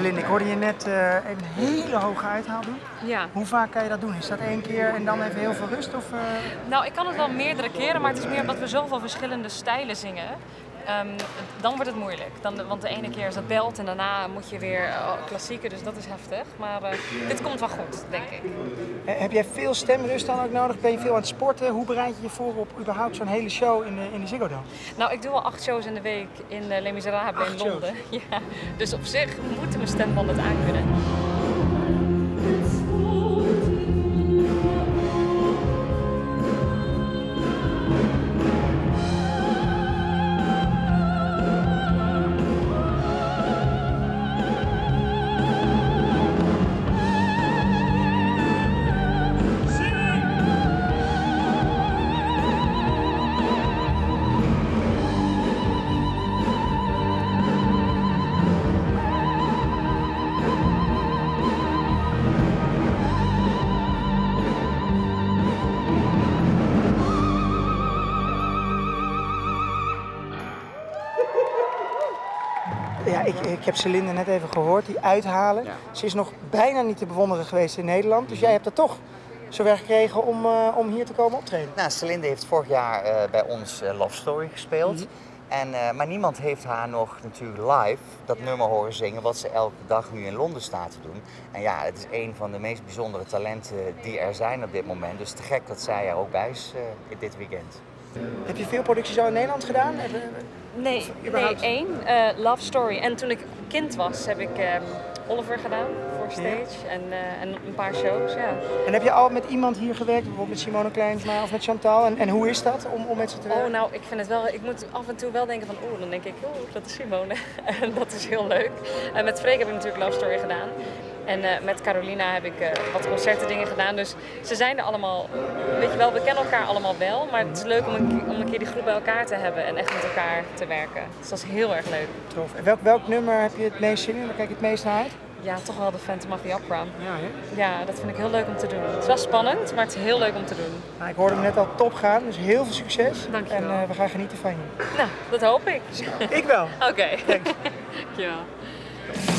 Celinde, ik hoorde je net even een hele hoge uithaal doen. Ja. Hoe vaak kan je dat doen? Is dat 1 keer en dan even heel veel rust? Of, Nou, ik kan het wel meerdere keren, maar het is meer omdat we zoveel verschillende stijlen zingen. Dan wordt het moeilijk. Want de ene keer is dat belt en daarna moet je weer klassieken, dus dat is heftig. Maar dit komt wel goed, denk ik. Heb jij veel stemrust dan ook nodig? Ben je veel aan het sporten? Hoe bereid je je voor op überhaupt zo'n hele show in de Ziggo Dome? Nou, ik doe al 8 shows in de week in Les Miserables in Londen. Ja, dus op zich moet mijn stemband het aankunnen. Ja, ik heb Celinde net even gehoord, die uithalen. Ja. Ze is nog bijna niet te bewonderen geweest in Nederland. Dus jij hebt het toch zover gekregen om hier te komen optreden. Nou, Celinde heeft vorig jaar bij ons Love Story gespeeld. Maar niemand heeft haar nog natuurlijk live dat nummer horen zingen wat ze elke dag nu in Londen staat te doen. En ja, het is een van de meest bijzondere talenten die er zijn op dit moment. Dus te gek dat zij er ook bij is dit weekend. Heb je veel producties al in Nederland gedaan? Nee, één. Love Story. En toen ik kind was, heb ik Oliver gedaan voor Stage en een paar shows. Ja. En heb je al met iemand hier gewerkt, bijvoorbeeld met Simone Kleinsma of met Chantal? En hoe is dat om met ze te werken? Oh, nou, ik vind het wel. Ik moet af en toe wel denken van, dan denk ik, dat is Simone. En dat is heel leuk. Met Freek heb ik natuurlijk Love Story gedaan. En met Carolina heb ik wat concerten dingen gedaan. Dus ze zijn er allemaal, weet je wel, we kennen elkaar allemaal wel. Maar het is leuk om een keer die groep bij elkaar te hebben en echt met elkaar te werken. Dus dat is heel erg leuk. Tof. En welk nummer heb je het meest zin in? Waar kijk je het meest naar uit? Ja, toch wel de Phantom of the Opera. Ja, hè? Ja, dat vind ik heel leuk om te doen. Het is wel spannend, maar het is heel leuk om te doen. Nou, ik hoorde hem net al top gaan, dus heel veel succes. Dankjewel. En we gaan genieten van je. Nou, dat hoop ik. Ik wel. Oké. Thanks. Dankjewel.